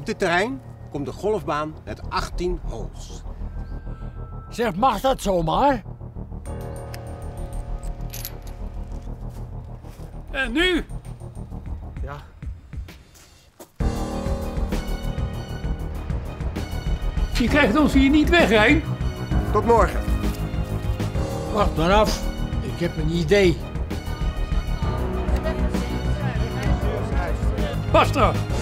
buitenterrein komt de golfbaan met 18 holes. Zeg, mag dat zomaar? En nu? Ja. Je krijgt ons hier niet weg, Hein. Tot morgen. Wacht maar af. Ik heb een idee. Basta.